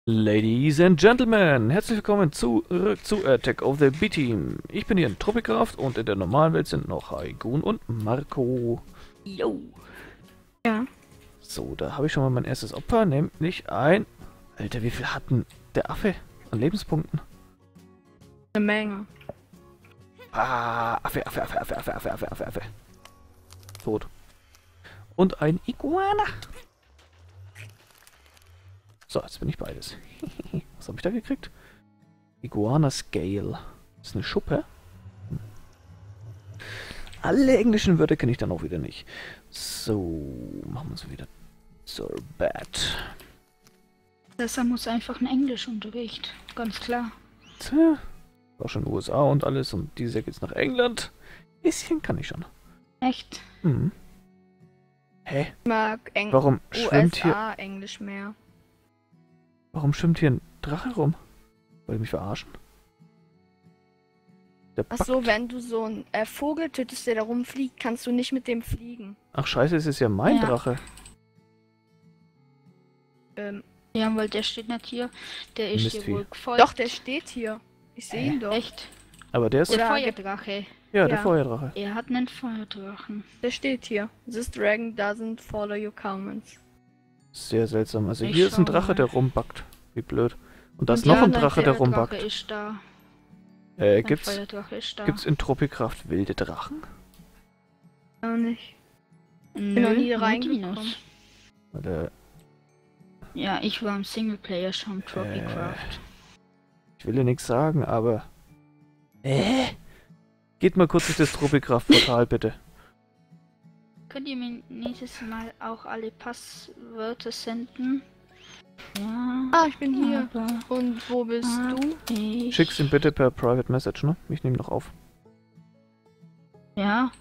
Ladies and Gentlemen, herzlich willkommen zurück zu Attack of the B-Team. Ich bin hier in Tropicraft und in der normalen Welt sind noch Haigun und Marco. Yo. Ja. So, da habe ich schon mal mein erstes Opfer, nämlich ein... Alter, wie viel hat denn der Affe an Lebenspunkten? Eine Menge. Ah, Affe. Tot. Und ein Iguana. So, jetzt bin ich beides. Was habe ich da gekriegt? Iguana Scale. Das ist eine Schuppe. Alle englischen Wörter kenne ich dann auch wieder nicht. So, machen wir uns wieder Sorbet. Deshalb muss einfach ein Englischunterricht, ganz klar. Tja, war schon USA und alles und dieses Jahr geht's nach England. Bisschen kann ich schon. Echt? Hm. Hä? Ich mag Warum schwimmt hier... USA Englisch mehr. Warum schwimmt hier ein Drache rum? Wollt ihr mich verarschen? Der Ach backt. so, wenn du so einen Vogel tötest, der da rumfliegt, kannst du nicht mit dem fliegen. Ach scheiße, es ist ja mein Ja. Drache. Ja, weil der steht nicht hier. Der ist Mistvieh. hier wohl gefolgt. Doch, der steht hier. Ich sehe ihn doch. Echt? Aber der ist... Der Oder- Feuerdrache. Ja, der ja. Feuerdrache. Er hat einen Feuerdrachen. Der steht hier. This dragon doesn't follow your commands. Sehr seltsam. Also Ich hier ist ein schau Drache, mal. der rumbackt. Wie blöd. Und da ist Und noch ja, ein nein, Drache, der Feuerdrache rumbackt. ist da. Ein Gibt's Feuerdrache ist da. in Tropicraft wilde Drachen? Auch nicht. Nö, bin noch nie nur reingekommen. Dinos. Weil, Ja, ich war im Singleplayer schon Tropicraft. ich will ja nichts sagen, aber... Geht mal kurz durch das Tropicraft-Portal, bitte. Könnt ihr mir nächstes Mal auch alle Passwörter senden? Ja. Ah, ich bin hier. Aber Und wo bist du? ich... Schick's ihm bitte per Private Message, ne? Ich nehme noch auf. Ja.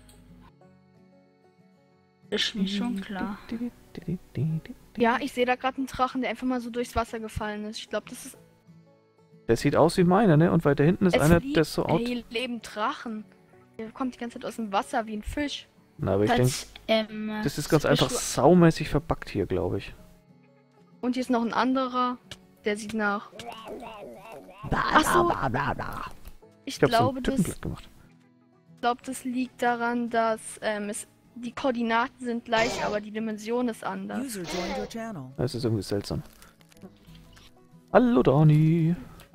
Ist mir schon klar. Ja, ich sehe da gerade einen Drachen, der einfach mal so durchs Wasser gefallen ist. Ich glaube, das ist... Der sieht aus wie meiner, ne? Und weiter hinten ist Es einer, fliegt- der ist so out. Hey, leben Drachen. Der kommt die ganze Zeit aus dem Wasser wie ein Fisch. Na, aber ich denke, das ist ganz einfach saumäßig verbuggt hier, glaube ich. Und hier ist noch ein anderer. Der sieht nach... Ach so. Ich Ich habe so glaube, einen das, Typen platt gemacht. das liegt daran, dass die Koordinaten sind gleich, aber die Dimension ist anders. User joined your channel. Das ist irgendwie seltsam. Hallo, Dani.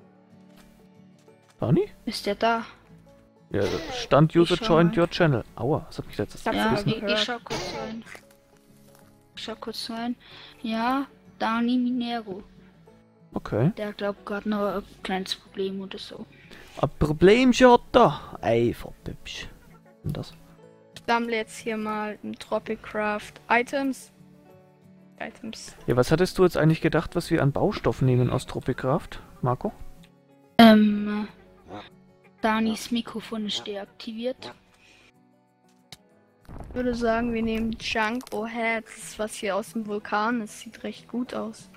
Dani? Ist der da? Ja, da stand User schau joined mal. your channel. Aua, was hat mich jetzt das Hab's Ja, Wissen. ich schau kurz rein. Ich schau kurz rein. Ja, Dani Minero. Okay. Der glaubt gerade noch ein kleines Problem oder so. Ein Problemchen da. Ey, verpübsch. Und das? Ich sammle jetzt hier mal im Tropicraft Items. Ja, was hattest du jetzt eigentlich gedacht, was wir an Baustoff nehmen aus Tropicraft, Marco? Danis Mikrofon ist deaktiviert. Ich würde sagen, wir nehmen Junk. Oh, hä, das ist was hier aus dem Vulkan. Das sieht recht gut aus.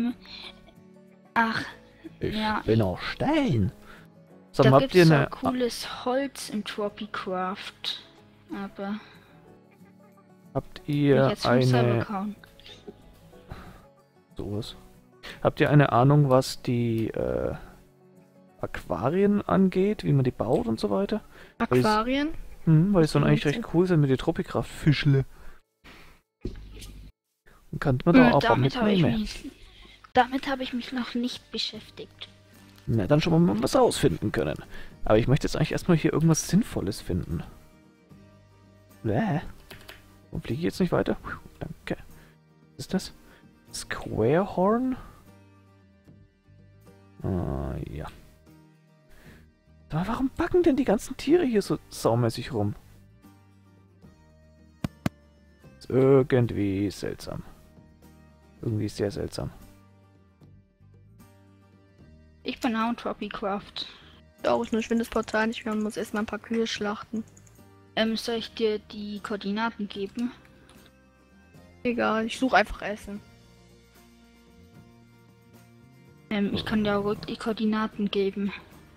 Ach, Ich Ja. bin auch Stein. Sag da mal, habt gibt's ihr so eine... cooles Holz im Tropicraft. Aber Habt ich ihr jetzt vom Server eine... kauen. Sowas. Habt ihr eine Ahnung, was die Aquarien angeht, wie man die baut und so weiter? Aquarien? Weil die sollen eigentlich meinst recht cool sind mit den Tropicraft-Fischle. Und kann man da auch mitnehmen. Damit habe ich mich noch nicht beschäftigt. Na, dann schon mal was ausfinden können. Aber ich möchte jetzt eigentlich erstmal hier irgendwas Sinnvolles finden. Und fliege ich jetzt nicht weiter? Puh, danke. Was ist das? Squarehorn? Ah, ja. Aber warum backen denn die ganzen Tiere hier so saumäßig rum? Ist irgendwie seltsam. Irgendwie sehr seltsam. Ich bin auch in Tropicraft. Auch ist nur schwindes Portal nicht mehr und muss erstmal ein paar Kühe schlachten. Soll ich dir die Koordinaten geben? Egal, ich suche einfach Essen. Ich kann dir auch die Koordinaten geben.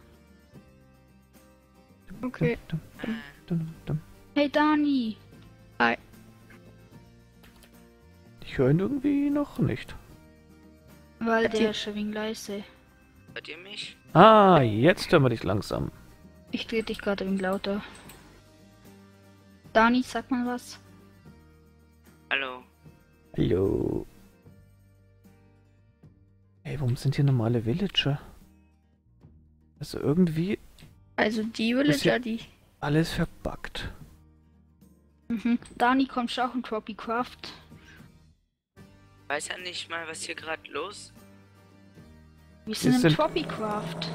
Okay. Hey Dani! Ich höre ihn irgendwie noch nicht. Weil der ist schon wegen leise. Hört ihr mich? Ah, jetzt hören wir dich langsam. Ich drehe dich gerade wegen lauter. Dani, sag mal was. Hallo. Hallo. Ey, warum sind hier normale Villager? Also irgendwie Also die Ist Villager, ja- die... alles verbuggt. Mhm. Dani, kommst du auch in Tropicraft? Weiß ja nicht mal, was hier gerade los. Wir sind in sind- Tropicraft.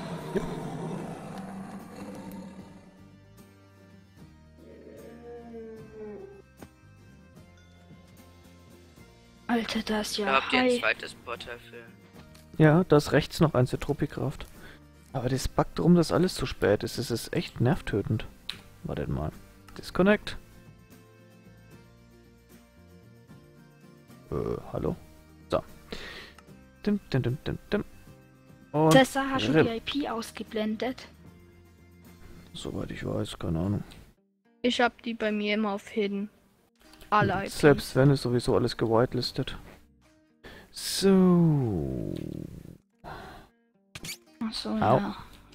Alter, das ist Da ja habt ihr ein high. zweites Portal für. Ja, da ist rechts noch eins der Tropicraft. Aber das buggt drum, dass alles zu spät ist. Es ist echt nervtötend. Wartet mal. Disconnect. Hallo? So. Dim, dim, dim, dim, dim. Und Cesar, hast du RIP. die IP ausgeblendet? Soweit ich weiß, keine Ahnung. Ich hab die bei mir immer auf Hidden. Alle IPs. Selbst wenn, ist sowieso alles gewitelistet. So. Achso, Au. ja.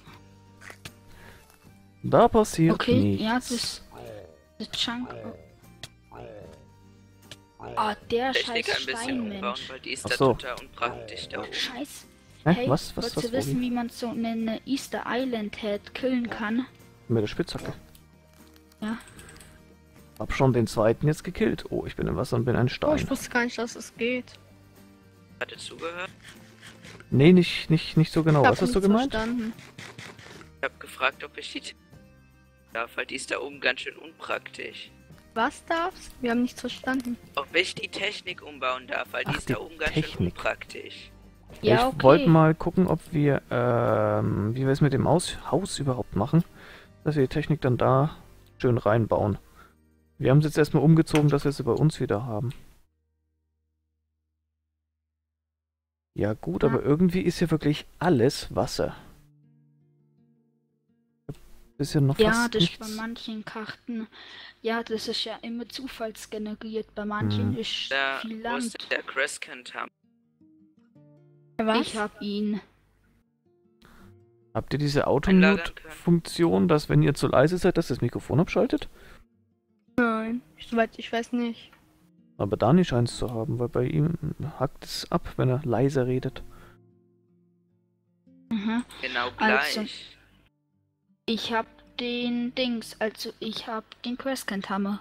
Da passiert Okay, nichts. ja, das Chunk. Ah, der Technik scheiß ein bisschen umbauen, Steinmensch. weil die ist Ach da so. total unpraktisch da oben. Scheiß. Hä? Hey, Was wolltest du Obi? wissen, wie man so eine Easter Island Head killen kann? Mit der Spitzhacke. Ja. Hab schon den zweiten jetzt gekillt. Oh, ich bin im Wasser und bin ein Oh, Stein. ich wusste gar nicht, dass es geht. Hat ihr zugehört? Nee, nicht so genau. Ich Was hab hast du nichts gemeint? verstanden. Ich hab gefragt, ob ich die darf, weil die ist da oben ganz schön unpraktisch. Was darfst? Wir haben nichts verstanden. Ob ich die Technik umbauen darf, weil die Ach, ist da die oben ganz schön Technik. unpraktisch. Ja, Ich okay. wollte mal gucken, ob wir, wie wir es mit dem Haus überhaupt machen. Dass wir die Technik dann da schön reinbauen. Wir haben es jetzt erstmal umgezogen, dass wir sie bei uns wieder haben. Ja gut, Ja. aber irgendwie ist hier wirklich alles Wasser. Bisschen noch Ja, fast das ist bei nichts. manchen Karten. Ja, das ist ja immer zufallsgeneriert. Bei manchen Hm. ist Da, viel wo ist Land. denn der Crescent haben? Was? Ich hab ihn. Habt ihr diese Einlagern können. Automute-Funktion, dass wenn ihr zu leise seid, dass das Mikrofon abschaltet? Nein, soweit ich weiß nicht. Aber Dani scheint es zu haben, weil bei ihm hackt es ab, wenn er leiser redet. Mhm. Genau Also- gleich. Ich hab den Dings, also ich hab den Crescent Hammer.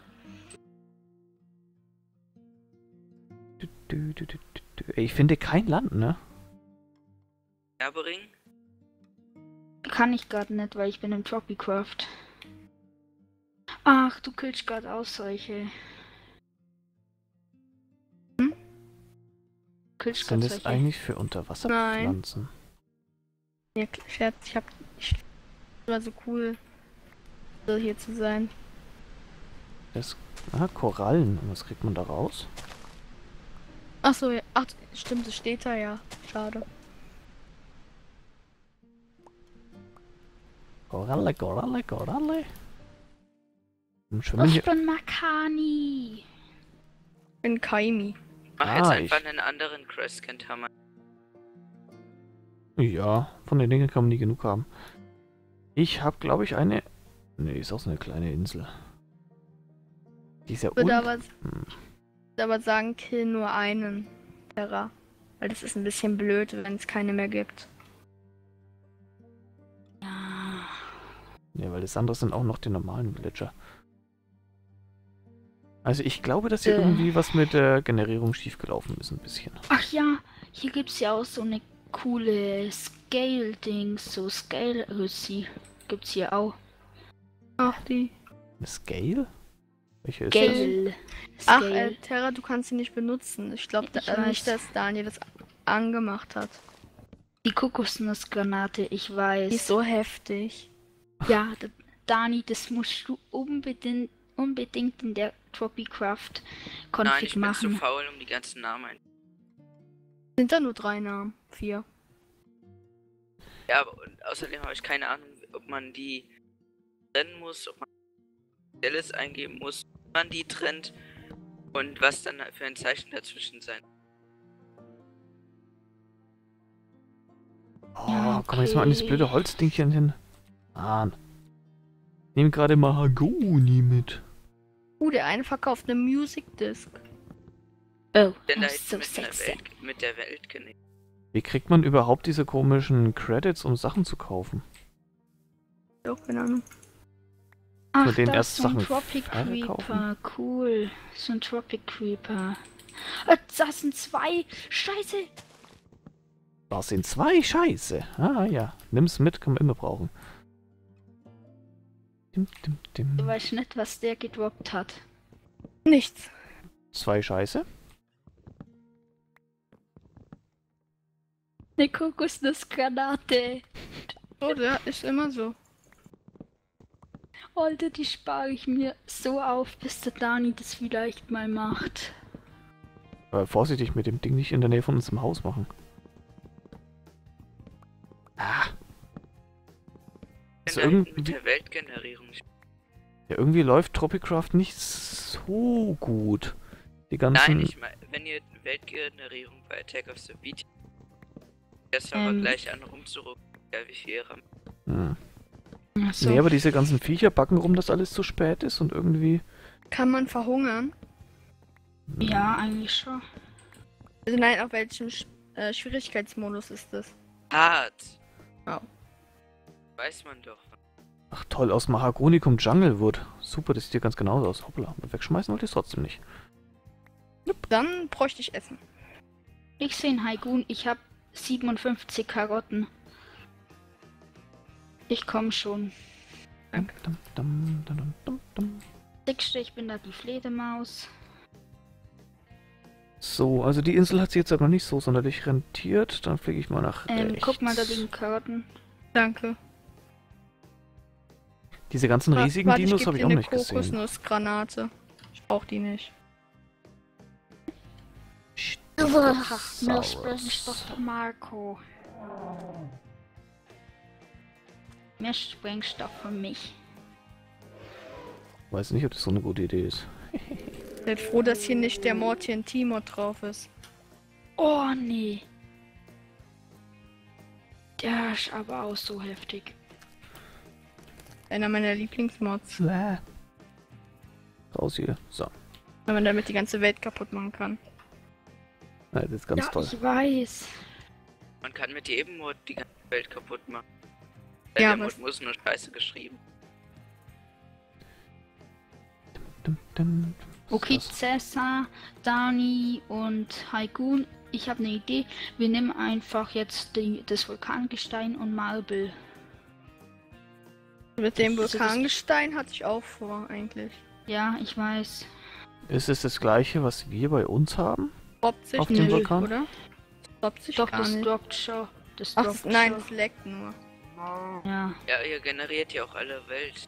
Ich finde kein Land, ne? Erbering? Kann ich gerade nicht, weil ich bin im Tropicraft. Ach, du killst gerade aus solche. Was Killst sind gerade das solche. eigentlich für Unterwasserpflanzen? Ja, Scherz, ich war so cool, so hier zu sein. Korallen. Und was kriegt man da raus? Ach so, ja. Ach, stimmt, es steht da ja. Schade. Koralle, Koralle, Koralle. Und schwimmen Ich hier. bin Makani. Ich bin Kaimi. Mach jetzt Ah, einfach ich- einen anderen Crescent Hammer. Ja, von den Dingen kann man nie genug haben. Ich habe, glaube ich, eine. Ne, ist auch so eine kleine Insel. Die ist ja Ich würde un... aber, Hm. würde aber sagen, kill nur einen Terra. Weil das ist ein bisschen blöd, wenn es keine mehr gibt. Ja. Ja, weil das andere sind auch noch die normalen Villager. Also ich glaube, dass hier irgendwie was mit der Generierung schiefgelaufen ist, ein bisschen. Ach ja, hier gibt's ja auch so eine coole Scale-Dings, so Scale-Rüssi. Gibt's hier auch. Ach, die. Eine Scale? Welche ist das? Scale. Ach, Scale. Terra, du kannst sie nicht benutzen. Ich glaube Ich nicht, weiß. dass Daniel das angemacht hat. Die Kokosnussgranate, ich weiß. Die ist so heftig. Ja, Dani, das musst du unbedingt in der Tropicraft Nein, Config ich bin zu machen. faul, um die ganzen Namen ein. Sind da nur 3 Namen? 4. Ja, aber und außerdem habe ich keine Ahnung, ob man die trennen muss, ob man Stelles eingeben muss, wie man die trennt und was dann für ein Zeichen dazwischen sein. Komm jetzt mal an dieses blöde Holzdingchen hin. Mann. Nehm gerade Mahagoni mit. Der eine verkauft eine Music Disc. Oh, Denn da das ist ist so sexy. mit der Welt genäht. Wie kriegt man überhaupt diese komischen Credits, um Sachen zu kaufen? Doch, keine Ahnung. Ach, den da erst ist so ein Sachen Tropic verkaufen? Creeper. Cool. So ein Tropic Creeper. Das sind 2. Scheiße. Das sind 2 Scheiße. Ah ja, nimm's mit, kann man immer brauchen. Dim, dim, dim. Du weißt nicht, was der gedroppt hat. Nichts. 2 Scheiße? Eine Kokosnussgranate. Oder? Ist immer so. Alter, die spare ich mir so auf, bis der Dani das vielleicht mal macht. Aber vorsichtig mit dem Ding nicht in der Nähe von unserem Haus machen. Ah. Wenn Also da irgendwie, mit der Weltgenerierung. ja, irgendwie läuft Tropicraft nicht so gut. Die ganzen... Nein, ich meine, wenn ihr Weltgenerierung bei Attack of the Beat das aber gleich an rumzurücken, ja, wie viel RAM. Hm. Ach so. Nee, aber diese ganzen Viecher backen rum, dass alles zu spät ist und irgendwie... Kann man verhungern? Ja, eigentlich schon. Also nein, auf welchem Schwierigkeitsmodus ist das? Hart. Oh. Weiß man doch. Ach toll, aus Mahagoni kommt Junglewood. Super, das sieht hier ganz genauso aus. Hoppla, aber wegschmeißen wollte ich es trotzdem nicht. Dann bräuchte ich Essen. Ich sehe einen Haigun, ich habe 57 Karotten. Ich komme schon. Dum, dum, dum, dum, dum, dum. Siehst du, ich bin da die Fledermaus. So, also die Insel hat sich jetzt aber noch nicht so sonderlich rentiert. Dann fliege ich mal nach rechts. Guck mal, da liegen Karotten. Danke. Diese ganzen riesigen Warte, Dinos geb habe ich dir auch eine nicht gesehen. Kokosnussgranate. Ich brauche die nicht. Nur Sprengstoff für Marco. Mehr Sprengstoff für mich. Weiß nicht, ob das so eine gute Idee ist. Ich bin froh, dass hier nicht der Mortian Timor drauf ist. Oh nee. Der ist aber auch so heftig. Einer meiner Lieblingsmods. Raus hier. So. Wenn man damit die ganze Welt kaputt machen kann. Ja, das ist ganz Ja, toll. ich weiß. Man kann mit jedem Mod die ganze Welt kaputt machen. Ja, Der was- Mod muss nur scheiße geschrieben. Dum, dum. Okay, Was? Cäsar, Dani und Haigun, ich habe eine Idee. Wir nehmen einfach jetzt das Vulkangestein und Marble. Mit dem Das ist- Vulkangestein hatte ich auch vor, eigentlich. Ja, ich weiß. Ist es das gleiche, was wir bei uns haben? Droppt sich Auf dem nicht, Vulkan? oder? Das droppt sich Doch, gar das nicht. droppt schon. Das Ach, droppt nein, schon. das leckt nur. Ja, Ja, ihr generiert ja auch alle Welt.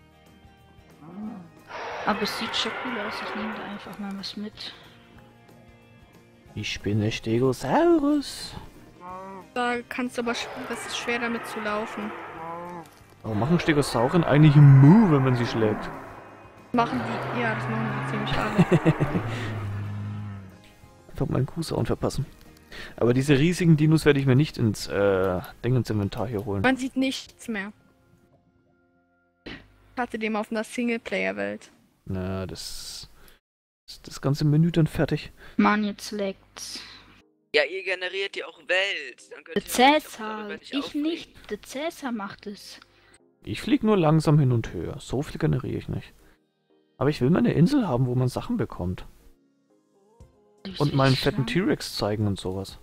aber es sieht schon cool aus. Ich nehme da einfach mal was mit. Ich bin der Stegosaurus. Da kannst du aber, das ist schwer damit zu laufen. Warum machen Stegosaurien eigentlich einen Move, wenn man sie schlägt? Machen die, ja, das machen die ziemlich alle. Einfach meinen Kuhsound verpassen. Aber diese riesigen Dinos werde ich mir nicht ins Ding ins Inventar hier holen. Man sieht nichts mehr. Ich hatte dem auf einer Singleplayer-Welt. Na, das ist das ganze Menü dann fertig. Mann, jetzt leckt's. Ja, ihr generiert ja auch Welt. Dann könnt Der ihr euch doch Cäsar, darüber nicht ich aufregen. nicht. Der Cäsar macht es. Ich fliege nur langsam hin und her. So viel generiere ich nicht. Aber ich will mal eine Insel haben, wo man Sachen bekommt. Und meinen fetten T-Rex zeigen und sowas.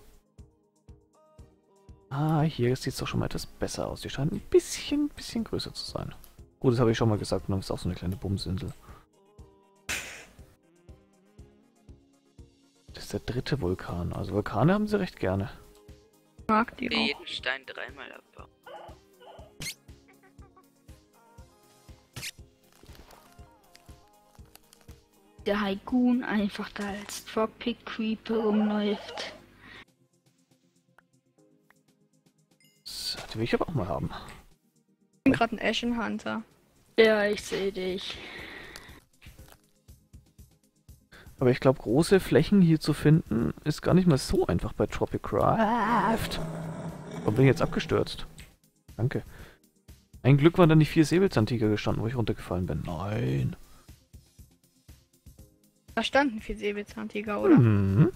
Ah, hier sieht es doch schon mal etwas besser aus. Die scheint ein bisschen größer zu sein. Gut, das habe ich schon mal gesagt. Und dann ist auch so eine kleine Bumsinsel. Das ist der 3. Vulkan. Also Vulkane haben sie recht gerne. Mag die Für auch. jeden Stein 3-mal abbauen. Der Haigun einfach da als Tropic Creeper rumläuft. So, die will ich aber auch mal haben. Ich bin gerade ein Ashen Hunter. Ja, ich sehe dich. Aber ich glaube, große Flächen hier zu finden, ist gar nicht mal so einfach bei Tropicraft. Warum bin ich jetzt abgestürzt? Danke. Ein Glück waren da nicht 4 Säbelzahntiger gestanden, wo ich runtergefallen bin. Nein. Da standen 4 Säbelzahntiger, oder? Mhm.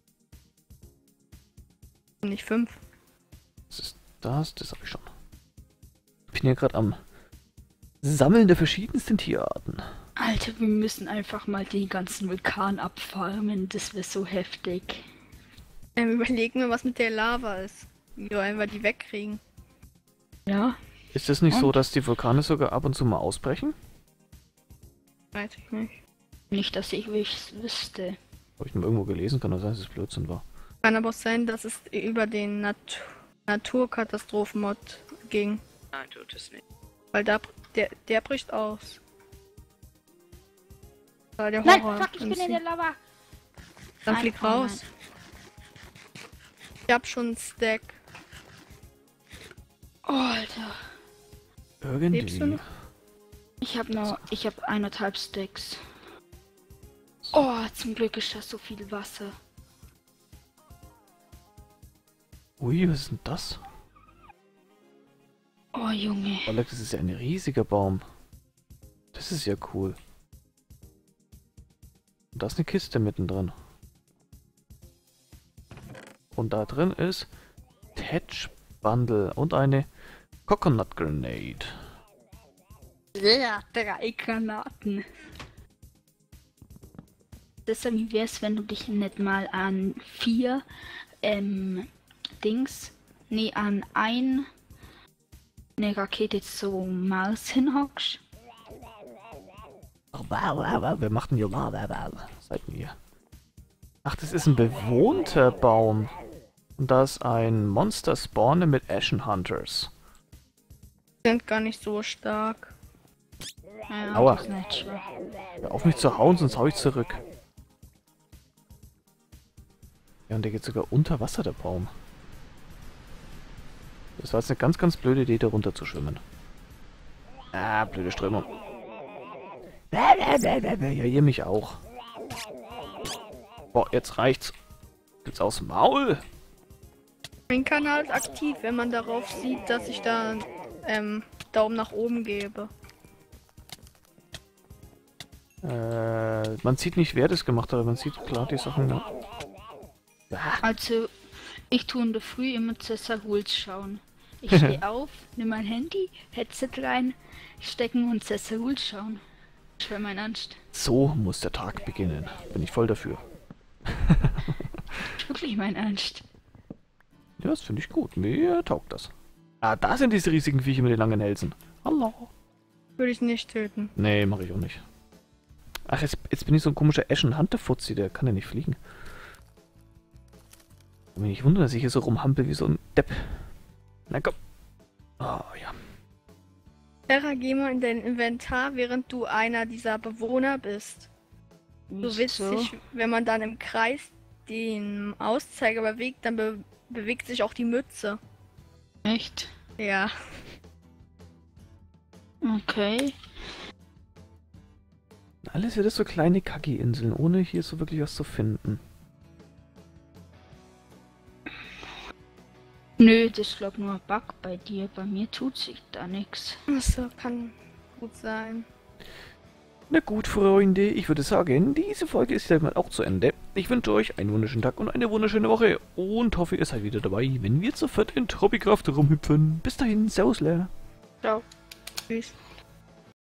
Nicht 5. Was ist das? Das habe ich schon. Ich bin hier gerade am Sammeln der verschiedensten Tierarten. Alter, wir müssen einfach mal den ganzen Vulkan abfarmen. Das wäre so heftig. Überlegen wir, was mit der Lava ist. Wie wir die wegkriegen. Ja? Ist es nicht so, Und? dass die Vulkane sogar ab und zu mal ausbrechen? Weiß ich nicht. Nicht, dass ich wüsste. Habe ich nur irgendwo gelesen, kann das sein, dass es Blödsinn war. Kann aber auch sein, dass es über den Naturkatastrophen-Mod ging. Nein, tut es nicht. Weil der bricht aus. Weil der Nein, Horror fuck, ich bin in der Lava. Dann Nein, flieg oh raus. nein. Ich hab schon einen Stack. Oh, Alter. Lebst du Irgendwie. noch? Ich habe 1,5 Stacks. Oh, zum Glück ist das so viel Wasser. Ui, was ist denn das? Oh, Junge. Alex, das ist ja ein riesiger Baum. Das ist ja cool. Und da ist eine Kiste mittendrin. Und da drin ist Tetch Bundle und eine Coconut Grenade. Ja, 3 Granaten. Deshalb, wie wär's, wenn du dich nicht mal an 4 an eine Rakete zum Mars hinhockst? Wer macht denn hier? Seid ihr? Ach, das ist ein bewohnter Baum. Und da ist ein Monster Spawne mit Ashen Hunters. Sind gar nicht so stark. Ja, Aua. das ist nicht schwach. Hör auf mich zu hauen, sonst hau ich zurück. Ja, und der geht sogar unter Wasser, der Baum. Das war jetzt eine ganz, ganz blöde Idee, da runter zu schwimmen. Ah, blöde Strömung. Ja, ihr mich auch. Boah, jetzt reicht's. Jetzt aus dem Maul. Mein Kanal ist aktiv, wenn man darauf sieht, dass ich da Daumen nach oben gebe. Man sieht nicht, wer das gemacht hat, aber man sieht klar die Sachen. Ne? Ja. Also, ich tue in der Früh immer Cesar-Rules schauen. Ich stehe auf, nehme mein Handy, Headset rein, stecken und Cesar-Rules schauen. Das wäre mein Ernst. So muss der Tag beginnen. Bin ich voll dafür. Wirklich mein Ernst. Ja, das finde ich gut. Mir taugt das. Ah, da sind diese riesigen Viecher mit den langen Hälsen. Hallo. Würde ich nicht töten. Nee, mache ich auch nicht. Ach, jetzt bin ich so ein komischer Ashen Hunter Fuzzi, der kann ja nicht fliegen. Ich bin nicht wundern, dass ich hier so rumhampel wie so ein Depp. Na komm. Oh, ja. Terra, geh mal in dein Inventar, während du einer dieser Bewohner bist. So witzig, wenn man dann im Kreis den Auszeiger bewegt, dann bewegt sich auch die Mütze. Echt? Ja. Okay. Alles wieder so kleine Kacki-Inseln, ohne hier so wirklich was zu finden. Nö, das ist glaub nur ein Bug bei dir. Bei mir tut sich da nichts. Achso, kann gut sein. Na gut, Freunde, ich würde sagen, diese Folge ist damit auch zu Ende. Ich wünsche euch einen wunderschönen Tag und eine wunderschöne Woche und hoffe, ihr seid wieder dabei, wenn wir zu viert in Tropicraft rumhüpfen. Bis dahin, Servus, Leer. Ciao. Tschüss.